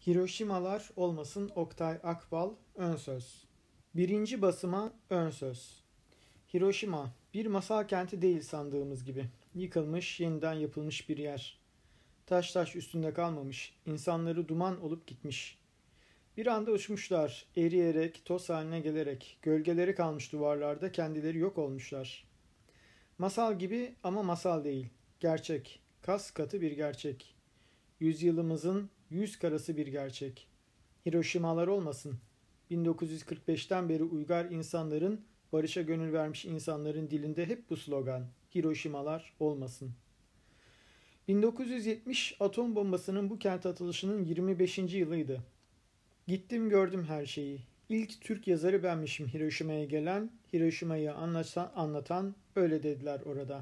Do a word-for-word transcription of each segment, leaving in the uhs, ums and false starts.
Hiroşimalar olmasın Oktay Akbal ön söz. Birinci basıma ön söz. Hiroşima bir masal kenti değil sandığımız gibi. Yıkılmış, yeniden yapılmış bir yer. Taş taş üstünde kalmamış, insanları duman olup gitmiş. Bir anda uçmuşlar, eriyerek, toz haline gelerek, gölgeleri kalmış duvarlarda kendileri yok olmuşlar. Masal gibi ama masal değil. Gerçek, kas katı bir gerçek. Yüzyılımızın yüz karası bir gerçek. Hiroşimalar olmasın. bin dokuz yüz kırk beşten beri uygar insanların, barışa gönül vermiş insanların dilinde hep bu slogan. Hiroşimalar olmasın. bin dokuz yüz yetmiş atom bombasının bu kente atılışının yirmi beşinci yılıydı. Gittim gördüm her şeyi. İlk Türk yazarı benmişim Hiroşima'ya gelen, Hiroşima'yı anlatan, anlatan öyle dediler orada.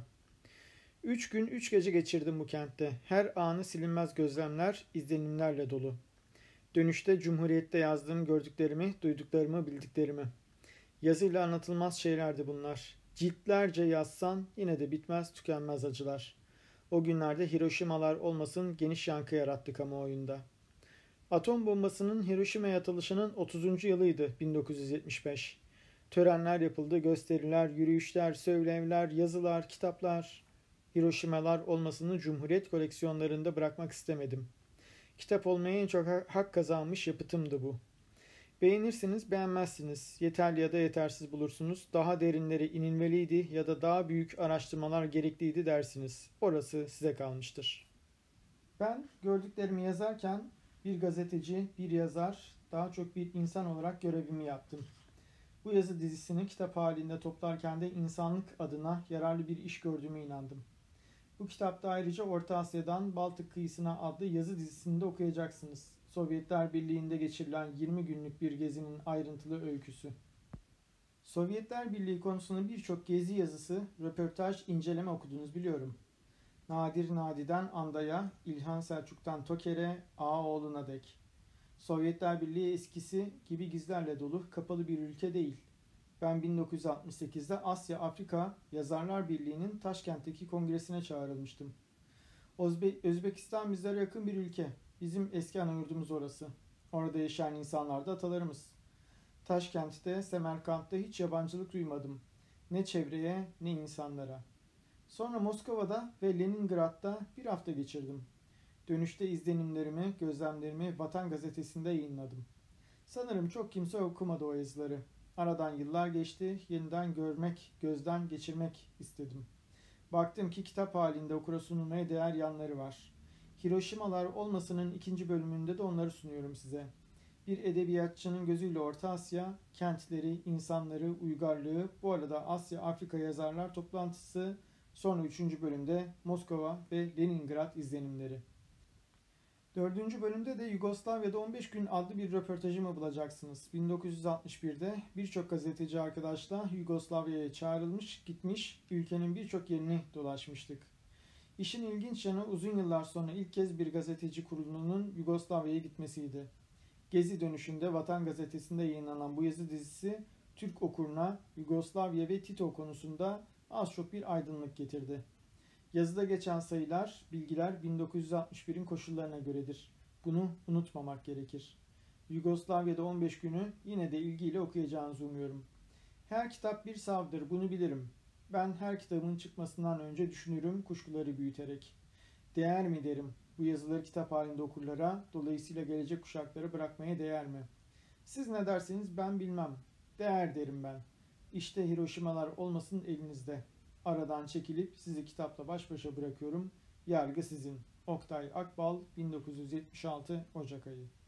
Üç gün üç gece geçirdim bu kentte. Her anı silinmez gözlemler, izlenimlerle dolu. Dönüşte Cumhuriyet'te yazdığım gördüklerimi, duyduklarımı, bildiklerimi. Yazıyla anlatılmaz şeylerdi bunlar. Ciltlerce yazsan yine de bitmez tükenmez acılar. O günlerde Hiroşimalar olmasın geniş yankı yarattı kamuoyunda. Atom bombasının Hiroşima'ya atılışının otuzuncu yılıydı bin dokuz yüz yetmiş beş. Törenler yapıldı, gösteriler, yürüyüşler, söylevler, yazılar, kitaplar. Hiroşimalar olmasını Cumhuriyet koleksiyonlarında bırakmak istemedim. Kitap olmaya en çok hak kazanmış yapıtımdı bu. Beğenirsiniz, beğenmezsiniz. Yeterli ya da yetersiz bulursunuz. Daha derinlere inilmeliydi ya da daha büyük araştırmalar gerekliydi dersiniz. Orası size kalmıştır. Ben gördüklerimi yazarken bir gazeteci, bir yazar, daha çok bir insan olarak görevimi yaptım. Bu yazı dizisini kitap halinde toplarken de insanlık adına yararlı bir iş gördüğüme inandım. Bu kitapta ayrıca Orta Asya'dan Baltık kıyısına adlı yazı dizisinde okuyacaksınız. Sovyetler Birliği'nde geçirilen yirmi günlük bir gezinin ayrıntılı öyküsü. Sovyetler Birliği konusunda birçok gezi yazısı, röportaj, inceleme okudunuz biliyorum. Nadir Nadi'den Anda'ya, İlhan Selçuk'tan Toker'e, Ağaoğlu'na dek. Sovyetler Birliği eskisi gibi gizlerle dolu, kapalı bir ülke değil. Ben bin dokuz yüz altmış sekizde Asya Afrika Yazarlar Birliği'nin Taşkent'teki kongresine çağrılmıştım. Özbe Özbekistan bizlere yakın bir ülke. Bizim eski ana yurdumuz orası. Orada yaşayan insanlar da atalarımız. Taşkent'te, Semerkant'ta hiç yabancılık duymadım. Ne çevreye ne insanlara. Sonra Moskova'da ve Leningrad'da bir hafta geçirdim. Dönüşte izlenimlerimi, gözlemlerimi Vatan Gazetesi'nde yayınladım. Sanırım çok kimse okumadı o yazıları. Aradan yıllar geçti, yeniden görmek, gözden geçirmek istedim. Baktım ki kitap halinde okura sunulmaya değer yanları var. Hiroşimalar olmasının ikinci bölümünde de onları sunuyorum size. Bir edebiyatçının gözüyle Orta Asya, kentleri, insanları, uygarlığı, bu arada Asya-Afrika yazarlar toplantısı, sonra üçüncü bölümde Moskova ve Leningrad izlenimleri. Dördüncü bölümde de Yugoslavya'da on beş gün adlı bir röportajımı bulacaksınız. bin dokuz yüz altmış birde birçok gazeteci arkadaşla Yugoslavya'ya çağrılmış, gitmiş, ülkenin birçok yerini dolaşmıştık. İşin ilginç yanı uzun yıllar sonra ilk kez bir gazeteci kurulunun Yugoslavya'ya gitmesiydi. Gezi dönüşünde Vatan Gazetesi'nde yayınlanan bu yazı dizisi Türk okuruna Yugoslavya ve Tito konusunda az çok bir aydınlık getirdi. Yazıda geçen sayılar, bilgiler bin dokuz yüz altmış birin koşullarına göredir. Bunu unutmamak gerekir. Yugoslavya'da on beş günü yine de ilgiyle okuyacağınızı umuyorum. Her kitap bir savdır, bunu bilirim. Ben her kitabın çıkmasından önce düşünürüm kuşkuları büyüterek. Değer mi derim bu yazıları kitap halinde okurlara, dolayısıyla gelecek kuşaklara bırakmaya değer mi? Siz ne derseniz ben bilmem. Değer derim ben. İşte Hiroşimalar olmasın elinizde. Aradan çekilip sizi kitapla baş başa bırakıyorum. Yargı sizin. Oktay Akbal, bin dokuz yüz yetmiş altı Ocak ayı.